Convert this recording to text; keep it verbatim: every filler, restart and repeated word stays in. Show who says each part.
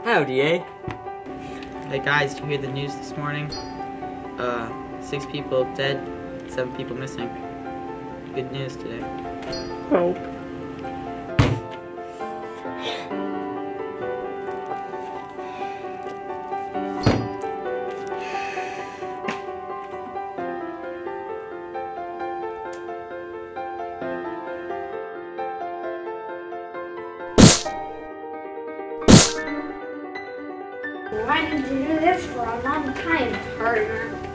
Speaker 1: Howdy, eh?
Speaker 2: Hey guys, did you hear the news this morning? Uh, six people dead, seven people missing. Good news today.
Speaker 1: Oh.
Speaker 3: Why did you do this for a long time, partner?